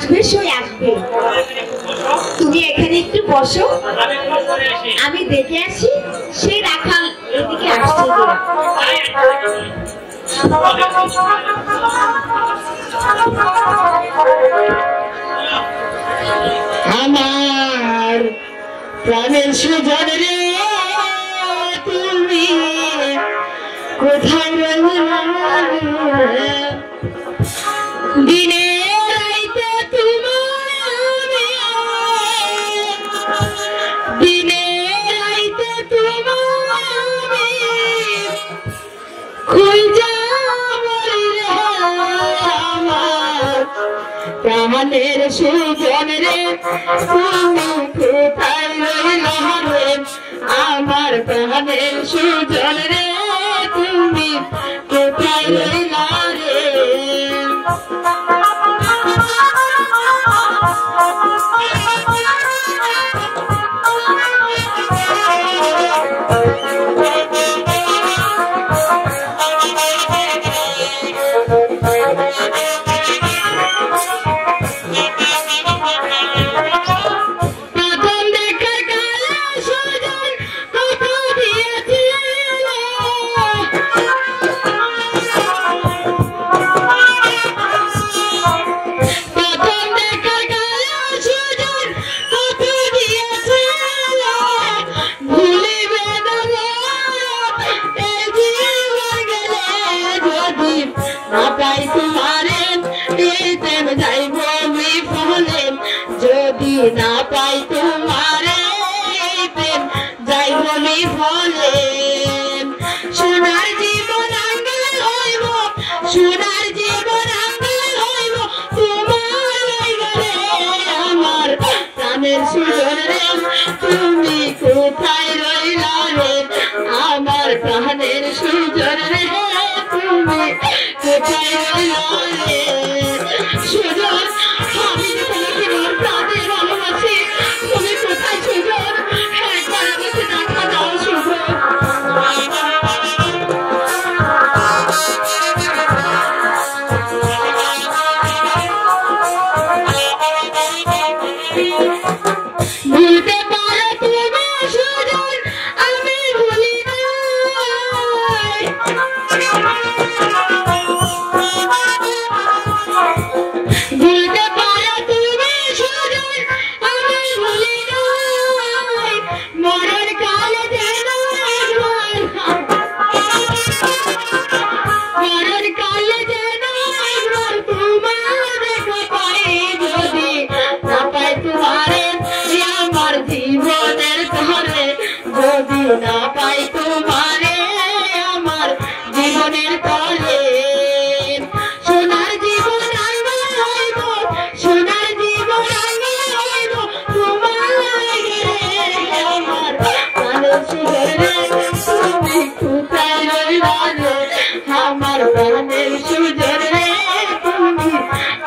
আসবে সই আসবে। তুমি এখানে একটু বসো, আমি দেখে আসি। সেই রাখাল এদিকে আসছে কিনা। আমার প্রাণের সুজন রে তুমি কোথায় রইলে? দিনে রাইতে তোমার, দিনে রাইতে তোমার খুঁজা মরিলে আমার প্রাণের সুজন রে তুমি কোথায় রইলে? আমার প্রাণের সুজন রে তুমি কোথায় রইলা রে? যদি না পাই তোমারে প্রেম যাই বলি ফলে সোনার জীবন আঙ্গাল হইব, সোনার জীবন আঙ্গাল হইব তোমার গলে। আমার প্রাণের সুজন রে তুমি কোথায় রইলা রে? আমার প্রাণের সুজন রে তুমি কোথায় রইলা রে? সুজন আমি তোমাকে প্রাণে ভালোবাসি, তুমি কোথায় সুজন? একবার আমাকে দেখা দাও সুজন। ভুলতে পারো তুমি সুজন, আমি ভুলি নাই। ভুলতে পারো তুমি সুজন, আমি ভুলি নাই। মরণ কালে যেন একবার, মরণ কালে যেন একবার তোমার দেখা পাই। যদি না পাই তোমারে আমার জীবনের তরে, যদি না পাই তোমারে আমার জীবনের তরে। সোনার জীবন আঙ্গাল হইব, সোনার জীবন আঙ্গাল হইব তোমার গলে। আমার প্রাণের সুজন রে তুমি কোথায় রইলা রে? আমার প্রাণের সুজন রে তুমি